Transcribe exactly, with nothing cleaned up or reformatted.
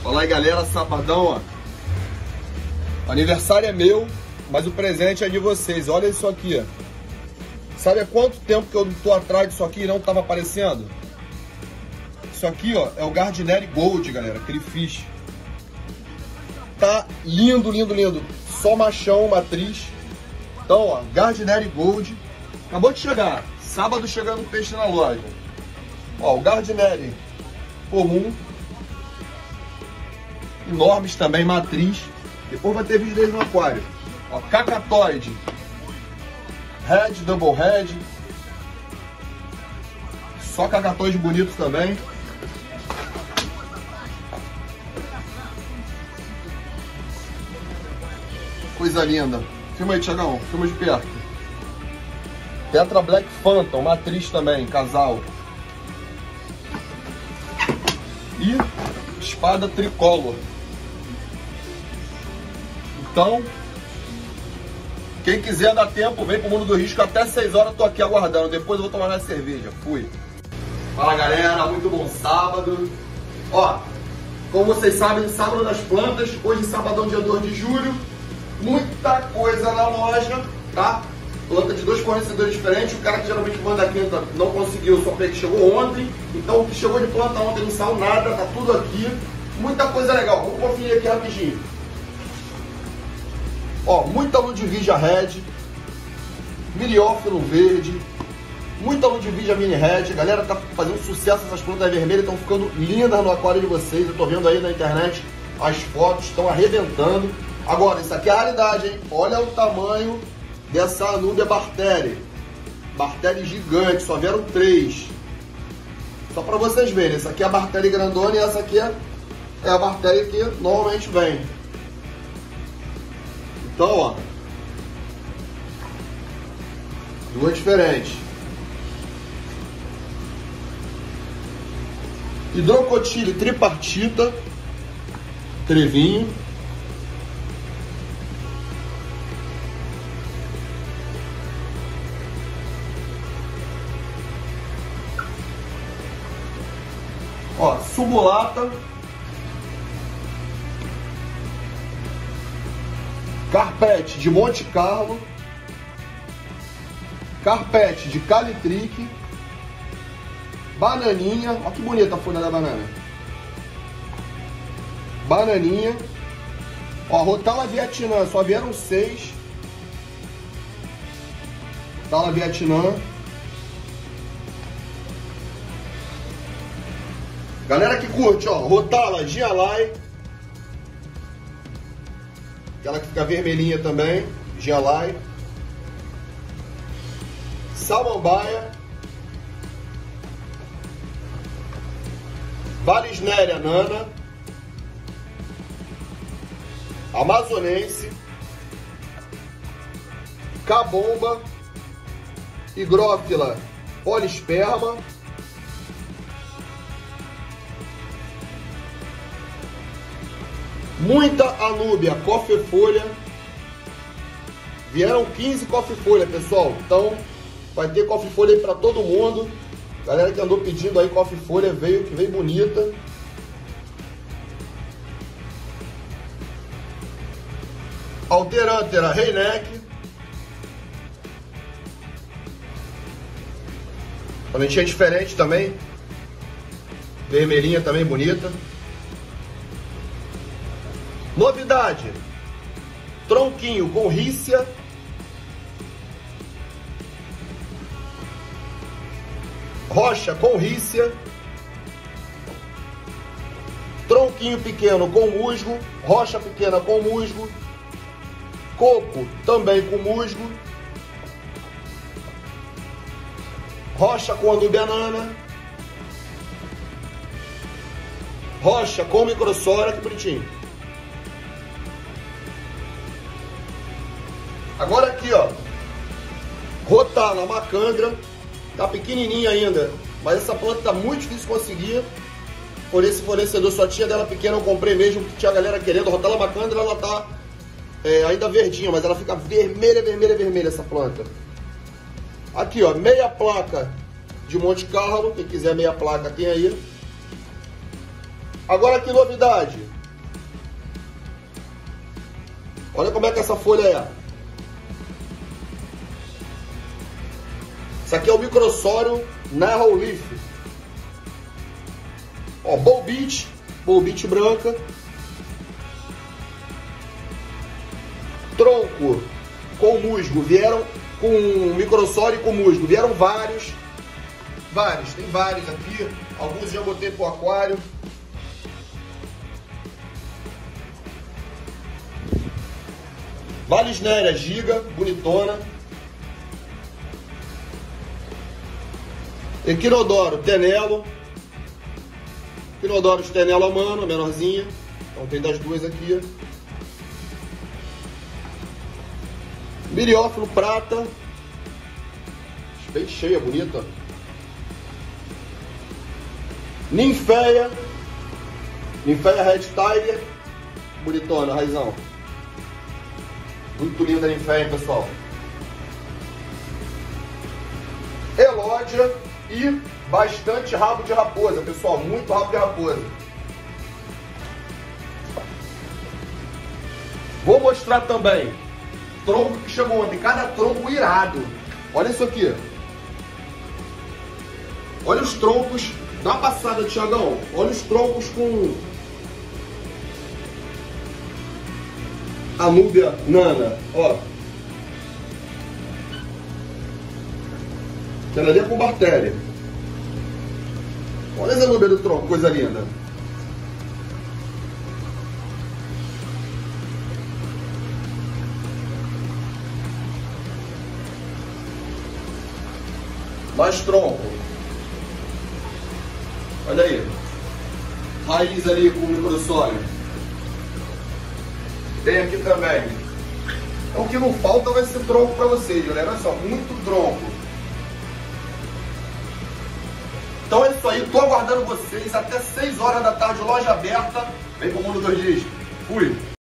Fala aí, galera, sabadão, ó. O aniversário é meu, mas o presente é de vocês. Olha isso aqui, ó. Sabe há quanto tempo que eu tô atrás disso aqui e não tava aparecendo? Isso aqui, ó, é o Gardneri Gold, galera, aquele fish. Tá lindo, lindo, lindo. Só machão, matriz. Então, ó, Gardneri Gold. Acabou de chegar. Sábado chegando o peixe na loja. Ó, o Gardneri comum. Enormes também, matriz. Depois vai ter vídeo deles no aquário. Ó, Cacatoide. Red, Double Red. Só cacatoide bonitos também. Coisa linda. Filma aí, Thiagão. Filma de perto. Tetra Black Phantom, matriz também, casal. E espada tricolor. Então, quem quiser dar tempo, vem pro Mundo do Risco. Até seis horas eu tô aqui aguardando. Depois eu vou tomar minha cerveja. Fui. Fala, galera. Muito bom sábado. Ó, como vocês sabem, sábado das plantas. Hoje, sabadão, dia dois de julho. Muita coisa na loja, tá? Planta de dois fornecedores diferentes. O cara que geralmente manda a quinta não conseguiu, só que chegou ontem. Então, o que chegou de planta ontem não saiu nada. Tá tudo aqui. Muita coisa legal. Vamos conferir aqui rapidinho. Ó, muita Ludwig Red, Miriófilo verde, muita Ludwig Mini Red. A galera tá fazendo sucesso, essas plantas vermelhas estão ficando lindas no aquário de vocês. Eu tô vendo aí na internet as fotos, estão arrebentando. Agora, isso aqui é a realidade, hein? Olha o tamanho dessa Anúbia Barteri. Barteri gigante, só vieram três. Só pra vocês verem, essa aqui é a Barteri grandona e essa aqui é a Barteri que normalmente vem. Então, ó, duas diferentes. Hidrocotile tripartita, trevinho. Ó, subulata. Carpete de Monte Carlo, carpete de Calitrique, bananinha, olha que bonita a folha da banana, bananinha, ó, Rotala Vietnã, só vieram seis, Rotala Vietnã, galera que curte, ó, Rotala Gialai, aquela que fica vermelhinha também, Gialai, Samambaia, Valisneria Nana, Amazonense, Cabomba, Higrófila Polisperma, muita Anúbia Coffefolha. Vieram quinze Coffefolha, pessoal. Então vai ter Coffefolha aí pra todo mundo. Galera que andou pedindo aí Coffefolha, veio, que veio bonita. Alterantera Reineck. Plantinha diferente também. Vermelhinha também, bonita. Novidade, tronquinho com rícia, rocha com rícia, tronquinho pequeno com musgo, rocha pequena com musgo, coco também com musgo, rocha com Anúbia Nana, rocha com microsora, que bonitinho. Agora aqui, ó, Rotala Macandra, tá pequenininha ainda, mas essa planta tá muito difícil de conseguir. Por esse fornecedor, só tinha dela pequena, eu comprei mesmo, porque tinha a galera querendo. Rotala Macandra, ela tá é, ainda verdinha, mas ela fica vermelha, vermelha, vermelha essa planta. Aqui, ó, meia placa de Monte Carlo, quem quiser meia placa tem aí. Agora que novidade, Olha como é que essa folha é. Isso aqui é o microsório Narrow Leaf. Ó, Bull Beach, Bull Beach branca. Tronco com musgo, vieram com microsório e com musgo, vieram vários. Vários, tem vários aqui. Alguns já botei pro aquário. Valisneria giga, bonitona. Equinodoro, tenelo. Equinodoro de tenelo a mano, menorzinha. Então tem das duas aqui. Miriófilo prata. Bem cheia, bonita. Ninféia. Ninféia Red Tiger. Bonitona, raizão. Muito linda a ninféia, pessoal. Elódia e bastante rabo de raposa, pessoal. Muito rabo de raposa. Vou mostrar também tronco que chegou ontem. Cada tronco irado. Olha isso aqui. Olha os troncos. Dá uma passada, Thiagão. Olha os troncos com a núbia nana. Ó. Aquela ali é com Bartelli. Olha essa núbia do tronco, coisa linda. Mais tronco. Olha aí. Raiz ali com microsório. Tem aqui também. Então o que não falta vai ser tronco para vocês, galera. Olha só, muito tronco. Então é isso aí. Tô aguardando vocês até seis horas da tarde, loja aberta. Vem pro Mundo dois Dias. Fui.